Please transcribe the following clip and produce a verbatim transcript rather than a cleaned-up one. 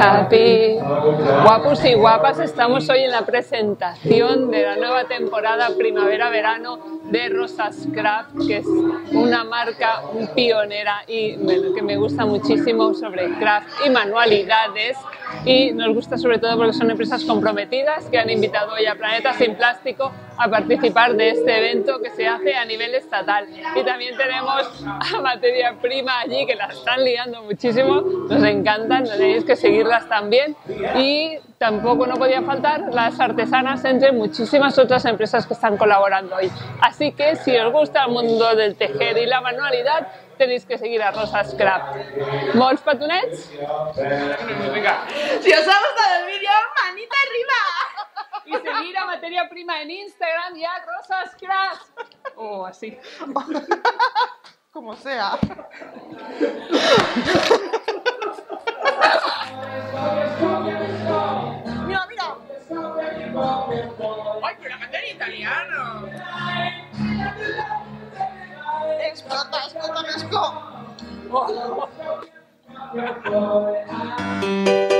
Happy. Guapos y guapas, estamos hoy en la presentación de la nueva temporada primavera-verano de Rosas Craft, que es una marca pionera y bueno, que me gusta muchísimo sobre craft y manualidades, y nos gusta sobre todo porque son empresas comprometidas que han invitado hoy a Planeta Sin Plástico a participar de este evento que se hace a nivel estatal. Y también tenemos a Materia Prima allí, que la están liando muchísimo, nos encantan, tenéis que seguirlas también. Y tampoco no podía faltar las artesanas, entre muchísimas otras empresas que están colaborando hoy. Así que si os gusta el mundo del tejer y la manualidad, tenéis que seguir a Rosas Craft. Molts petonets? Si os ha gustado el vídeo, manita arriba. Y seguir a Materia Prima en Instagram y a Rosas Craft. O oh, así. Como sea. Mira, mira. Ay, pero la canta en italiano. Explota, explota, me esco.